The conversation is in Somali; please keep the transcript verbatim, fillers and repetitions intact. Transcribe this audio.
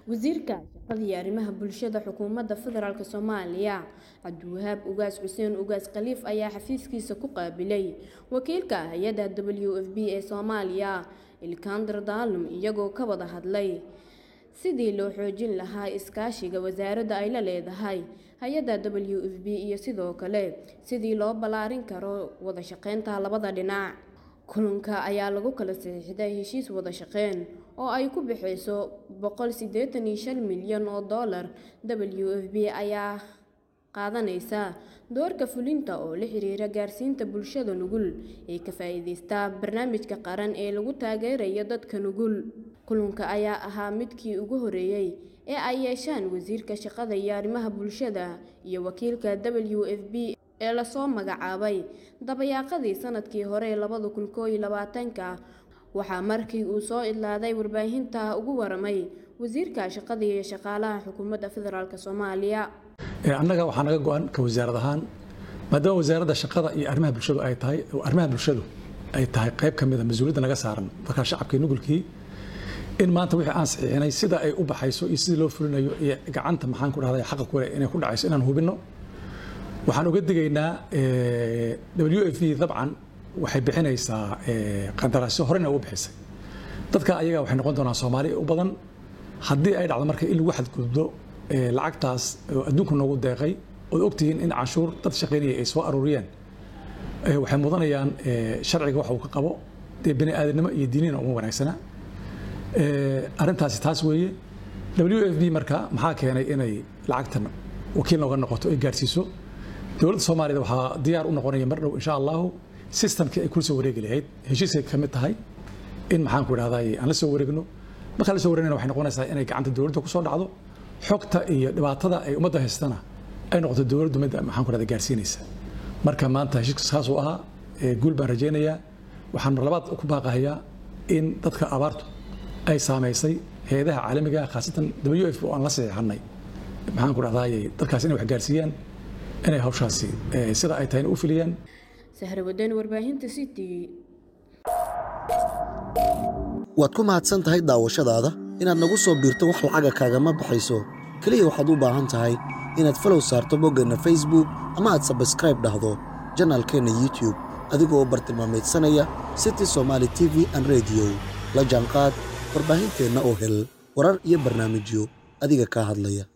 wasiirka shaqada arrimaha bulshada xukuumadda federaalka Soomaaliya Cabdiwahaab Ugaas Xuseen Ugaas Khaliif ayaa xafiiskiisa ku qaabilay wakiilka hay'adda W F P ee Soomaaliya Ilkandar Daalum iyagoo ka wada hadlay sidii loo xoojin lahaa iskaashiga wasaaradda ay la leedahay hay'adda W F P iyo sidoo kale sidii loo balaarin karo wada shaqeynta labada dhinac. kulanka ayaa lagu kala saxiixday heshiis wada shaqeyn oo ay ku bixiyso boqol siddeetan iyo shan milyan oo dollar. W F P ayaa qaadanaysa doorka fulinta oo la xiriira gaarsiinta bulshada nugul ee ka faa'iideysta barnaamijka qaran ee lagu taageerayo dadka nugul. kulanka ayaa ahaa midkii ugu horeeyay ee ay yeeshaan wasiirka shaqada iyo arrimaha bulshada iyo wakiilka W F P ee la soo magacaabay dabayaaqadii sanadkii hore labada kun iyo labaatanka. waxaa markii uu soo idlaaday warbaahinta ugu waramay wasiirka shaqada iyo shaqaalaha xukuumadda federaalka Soomaaliya. annaga waxaa naga go'an ka wasaarad ahaan maadaama wasaaradda shaqada iyo arrimaha bulshadu ay tahay arrimaha bulshadu ay tahay qayb ka mid ah mas'uuliyadda naga saaran marka shacabka nugulkii in maanta wixii aan saxiixinay sida ay u baxayso iyo sidii loo fulinayo iyo gacanta maxaan ku dhahday xaq ku leh inay ku dhacayso inaan hubino. waxaan uga digaynaa W F P dabcan waxay bixinaysaa qandaraasyo horena ugu bixisay dadka ayaga waxay noqon doonaan Soomaali u badan haddii ay dhacdo marka in lagu xadgudbo lacagtaas adduunka noogu deeqay oo ogtihiin in cashuur dad shaqeynaya ay soo aruuriyeen waxay mudanayaan sharciga wax uu ka qabo dee bini aadanimo iyo diinina uma wanaagsana. arrintaasi taas weeye. W F P marka maxaa keenay inay lacagtan wakiil nooga noqoto ay gaarsiiso dowladda Soomaaliya waxaa diyaar u noqonaya mar dhow insha Allah systemka ay ku soo wareegi lahayd heshiiska ka mid tahay in maxaan ku dhahday aan la soo wareegno marka la soo wareegno waxay noqonaysaa inay gacanta dowladda ku soo dhacdo xogta iyo dhibaatada ay ummadda haystana ay noqoto dowladdu mid maxaan ku dhahday gaarsiinaysa. marka maanta heshiiska saas uu ahaa guul baan rajaynayaa. waxaan mar labaad ku baaqayaa in dadka abaartu ay saameysay hay'adaha caalamiga ah khaasatan W F P oo aan la saxiixnay maxaan ku dhahday dadkaas inay wax gaarsiiyaan inay hawshaasi sida ay tahay u filiyaan. Sahra Wadani warbaahinta City. waad ku mahadsan tahay daawashadaada inaad nagu soo biirto wax lacaga kaagama baxayso kaliya waxaad u baahan tahay inaad follow saarto boggeenna Facebook ama aad subscribe dhahdo channelkeena YouTube adigoo bartilmaameedsanaya City Somali T V and Radio la jaanqaad warbaahinteena oo hel warar iyo barnaamijyo adiga ka hadlaya.